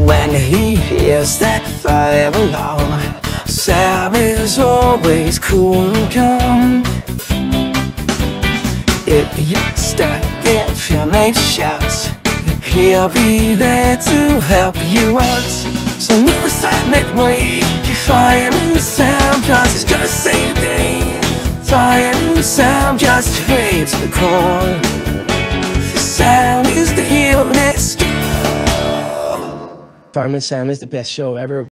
when he hears that fire alarm. Sam is always cool and calm. If you're stuck, if you make shouts, he'll be there to help you out. So never silent wait, you Fireman Sam, cause it's just the same thing. Fireman Sam just fades the call. Sam is the hero next door. Fireman Sam is the best show ever.